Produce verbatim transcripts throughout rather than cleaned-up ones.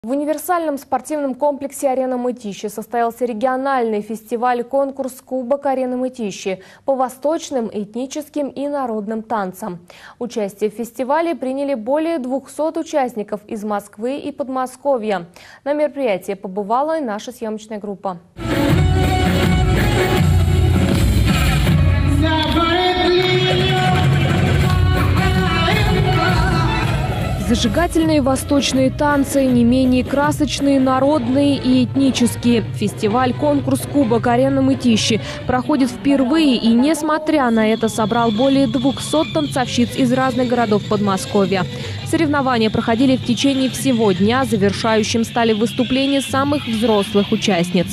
В универсальном спортивном комплексе «Арена Мытищи» состоялся региональный фестиваль-конкурс «Кубок Арены Мытищи» по восточным, этническим и народным танцам. Участие в фестивале приняли более двухсот участников из Москвы и Подмосковья. На мероприятии побывала и наша съемочная группа. Зажигательные восточные танцы, не менее красочные народные и этнические. Фестиваль-конкурс «Кубок Арены Мытищи» проходит впервые и, несмотря на это, собрал более двухсот танцовщиц из разных городов Подмосковья. Соревнования проходили в течение всего дня, завершающим стали выступления самых взрослых участниц.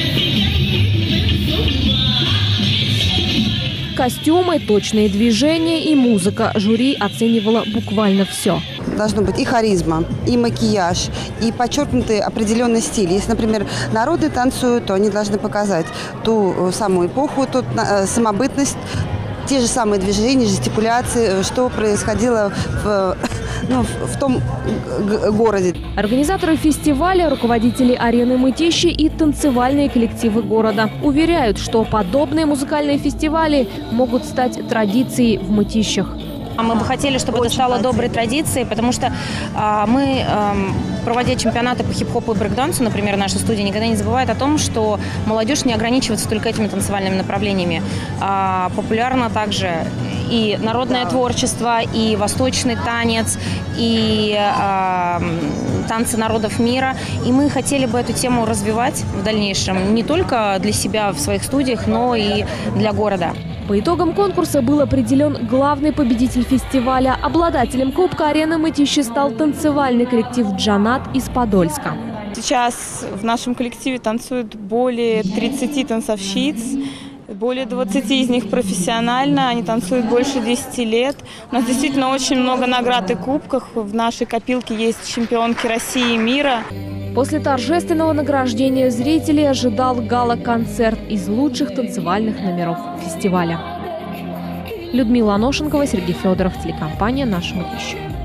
Костюмы, точные движения и музыка. Жюри оценивало буквально все. Должно быть и харизма, и макияж, и подчеркнутый определенный стиль. Если, например, народы танцуют, то они должны показать ту самую эпоху, ту самобытность, те же самые движения, жестикуляции, что происходило в, ну, в том городе. Организаторы фестиваля, руководители арены Мытищи и танцевальные коллективы города уверяют, что подобные музыкальные фестивали могут стать традицией в Мытищах. Мы бы хотели, чтобы это стало доброй традицией, потому что а, мы, а, проводя чемпионаты по хип-хопу и брейк-дансу, например, наша студия никогда не забывает о том, что молодежь не ограничивается только этими танцевальными направлениями. А, популярно также и народное творчество, и восточный танец, и а, танцы народов мира. И мы хотели бы эту тему развивать в дальнейшем не только для себя в своих студиях, но и для города. По итогам конкурса был определен главный победитель фестиваля. Обладателем Кубка Арены Мытищи стал танцевальный коллектив «Джанат» из Подольска. Сейчас в нашем коллективе танцуют более тридцати танцовщиц. Более двадцати из них профессионально, они танцуют больше десяти лет. У нас действительно очень много наград и кубков. В нашей копилке есть чемпионки России и мира. После торжественного награждения зрителей ожидал гала-концерт из лучших танцевальных номеров фестиваля. Людмила Аношенкова, Сергей Федоров, телекомпания «Наше Мытищи».